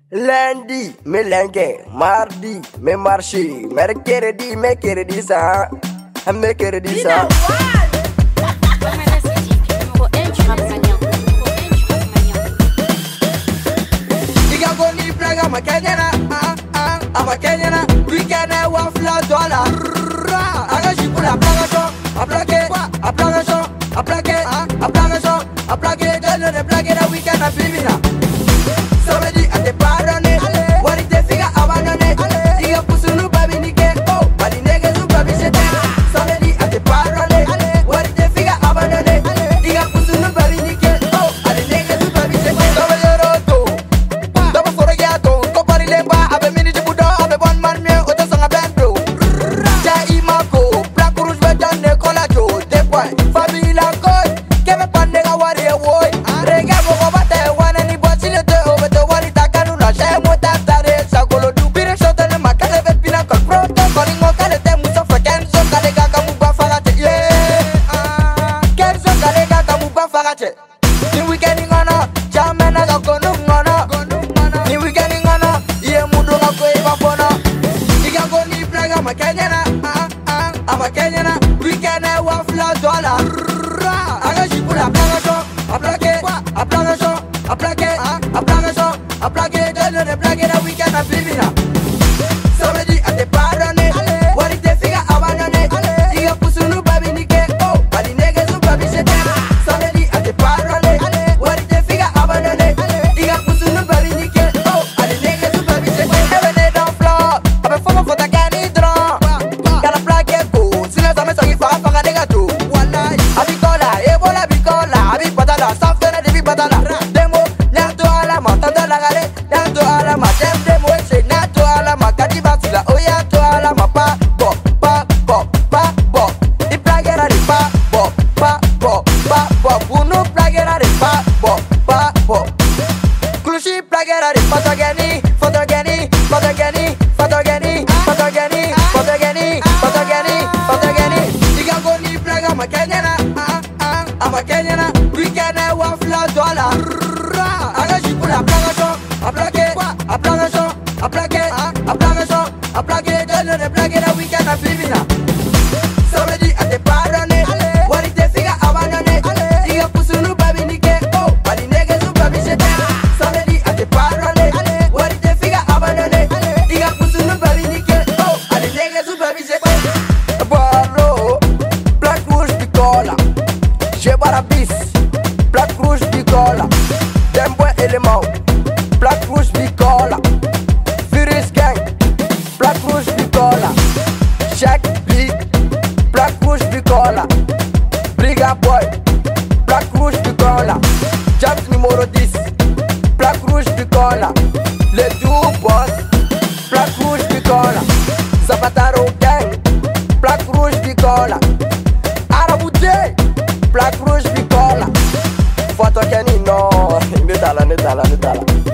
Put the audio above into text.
Lundi, me lengue, mardi, me marché, mercredi, ça, mercredi, ça. I'm a Kenyan, we can have one flat dollar. I got you pull a plug, a plug it, a plug it, a plug it, a plug it, a plug it, a plug it, a weekend of living. Somebody at the pardon it, what is the figure of an on it? You put some new baby nigga, oh, but the niggas who baby said somebody at the pardon it, what is the figure of an on it? You put some new baby nigga, oh, but the niggas who baby said double for a gato, company lemba, I've been minute to put on one man meal with us on a bando. Jai Mako, Black Rouge, Betan, Nicolajo, Depoy, Fabila Coy, Kevin Pandega, Warrior Boy, Regabo, Bate, one and he was in the over the one in Takanuna, Sham with that Sagolo, do Peter Shot and Macale, Pinnacle, calling Mocalete, Musafa, Kenzo, Kalega, Kamuba Farate, yeah, Kenzo, Kalega, Kamuba Farate. We getting on a Jamana, Gono, Ni we getting on a Ye Mudo, Evapono. You can go ni plug, I'm a Kenyan, I'm a Kenyan, we can have one flat dollar. I got you put a plug, a plug it, a plug it, a plug it, a plug it, a plug it, a plug it, a weekend of living. Somebody at the pardon it, what is the figure of an on it? You put some new baby nigga, oh, but the niggas who baby said somebody at the pardon it, what is the figure of an on it? You put some new baby nigga, oh, but the niggas who baby said never need on floor. I'm a fucker for the candy drum. Got a black and gold, since I'm a sorry for a fucker nigga too. Abicola, Ebola, Bicola, Abipatala, Safena, Dibipatala, Demo, Nato Alama, Tandalagale, Nato Alama, Demo, say Nato Alama, Katibasila, Oya to Alama, Pa, Bo, Pa, Bo, Pa, Bo, the Plagera, Pa, Bo, Pa, Bo, Pa, Bo, Puno Plagera, Pa, Bo, Pa, Bo, Klushi Plagera, Patagani, Fotogani, Fotogani, Fotogani, Fotogani, Fotogani, Fotogani, Fotogani, you can go ni Plaga, I'm a Kenyan, I'm a Kenyan, we can have one flat dollar. I got you put a plug, a plug it, a plug it, a plug it, a plug it, a plug it, a plug it, a weekend of living. Somebody at the pardon it, what is the figure of an on it? You put some new baby nigga, oh, but the niggas who baby said somebody at the pardon it, what is the figure of an on it? You put some new baby nigga, oh, but the niggas who baby said Barro, Black Rouge Bicola, Jebarabis, Black Rouge Bicola, Demboy Element, Black Rouge Bicola, Furious Gang, Black Rouge Bicola, Jack Big, Black Rouge Bicola, Briga Boy, Black Rouge Bicola, Jack numéro 10, Black Rouge Bicola, Les Deux Boss, Black Rouge Bicola, Zapataro Gang, Black Rouge Bicola, Arabouté, Black Rouge Bicola, Fotogani, no, Nedala.